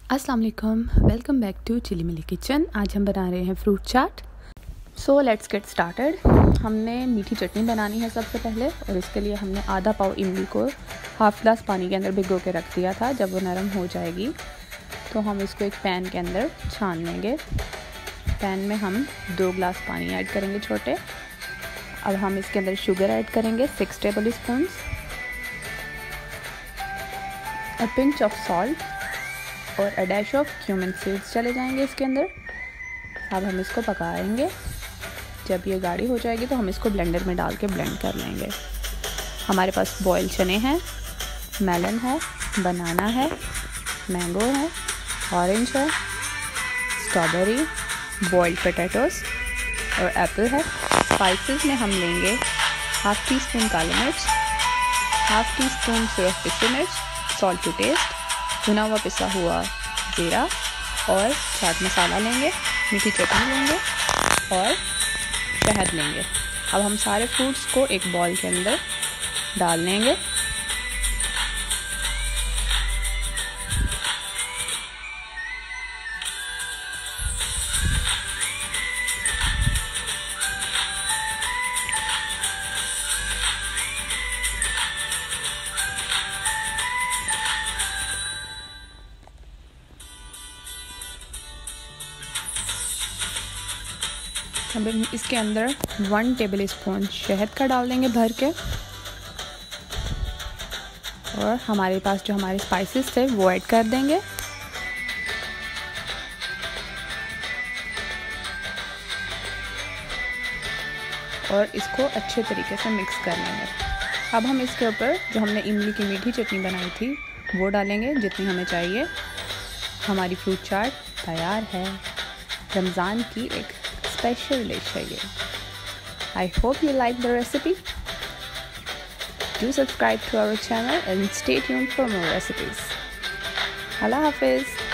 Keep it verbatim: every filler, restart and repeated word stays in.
अस्सलाम वालेकुम, welcome back to Chili Mili Kitchen. आज हम बना रहे हैं fruit chaat. So let's get started. हमने मीठी चटनी बनानी है सबसे पहले, और इसके लिए हमने आधा पाव इमली को हाफ़ ग्लास पानी के अंदर भिगो के रख दिया था। जब वो नरम हो जाएगी तो हम इसको एक पैन के अंदर छान लेंगे। पैन में हम दो ग्लास पानी ऐड करेंगे छोटे। अब हम इसके अंदर शुगर ऐड करेंगे six tablespoon, a pinch of salt और a dash of cumin seeds चले जाएंगे इसके अंदर। अब हम इसको पकाएंगे। जब ये गाढ़ी हो जाएगी तो हम इसको ब्लेंडर में डाल के ब्लेंड कर लेंगे। हमारे पास बॉयल चने हैं, मेलन है, बनाना है, मैंगो है, ऑरेंज है, स्ट्रॉबेरी, बॉइल्ड पोटैटोस और एप्पल है। स्पाइसेस में हम लेंगे हाफ़ टी स्पून काली मिर्च, हाफ़ टी स्पून सिर्फ पिसी मिर्च, सॉल्ट टू टेस्ट, भुना हुआ पिसा हुआ जीरा और चाट मसाला लेंगे, मीठी चटनी लेंगे और शहद लेंगे। अब हम सारे फ्रूट्स को एक बॉल के अंदर डाल लेंगे। अब हम इसके अंदर वन टेबल स्पून शहद का डाल देंगे भर के, और हमारे पास जो हमारे स्पाइसेस थे वो ऐड कर देंगे। और इसको अच्छे तरीके से मिक्स कर लेंगे। अब हम इसके ऊपर जो हमने इमली की मीठी चटनी बनाई थी वो डालेंगे जितनी हमें चाहिए। हमारी फ्रूट चाट तैयार है। रमज़ान की एक स्पेशल डिश है ये। I hope you like the recipe. Do subscribe to our channel and stay tuned for more recipes. Allah Hafiz.